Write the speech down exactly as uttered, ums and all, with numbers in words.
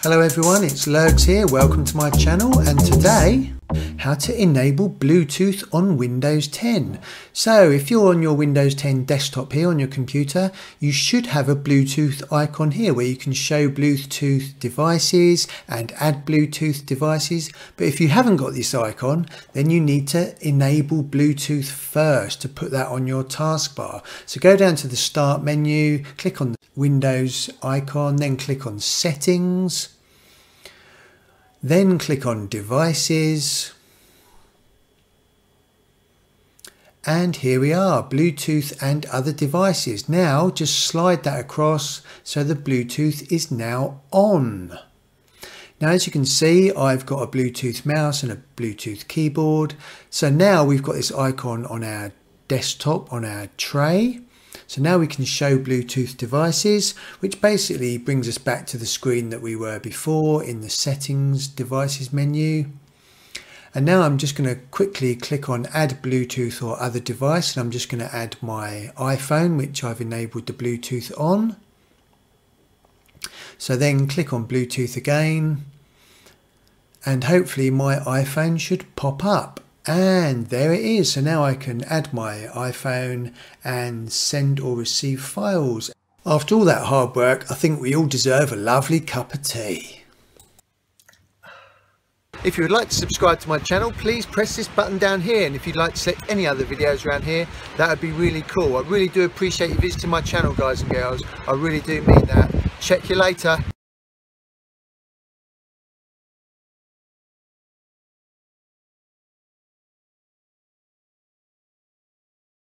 Hello everyone, it's Lurgs here, welcome to my channel, and today how to enable Bluetooth on Windows ten. So if you're on your Windows ten desktop here on your computer, you should have a Bluetooth icon here where you can show Bluetooth devices and add Bluetooth devices. But if you haven't got this icon, then you need to enable Bluetooth first to put that on your taskbar. So go down to the Start menu, click on the Windows icon, then click on Settings. Then click on Devices, and here we are, Bluetooth and other devices. Now just slide that across so the Bluetooth is now on. Now as you can see, I've got a Bluetooth mouse and a Bluetooth keyboard. So now we've got this icon on our desktop, on our tray. So now we can show Bluetooth devices, which basically brings us back to the screen that we were before in the Settings Devices menu. And now I'm just going to quickly click on Add Bluetooth or Other Device, and I'm just going to add my iPhone, which I've enabled the Bluetooth on. So then click on Bluetooth again, and hopefully my iPhone should pop up. And there it is. So now I can add my iPhone and send or receive files. After all that hard work, I think we all deserve a lovely cup of tea. If you would like to subscribe to my channel, please press this button down here. And if you'd like to select any other videos around here, that would be really cool. I really do appreciate you visiting my channel, guys and girls. I really do mean that. Check you later.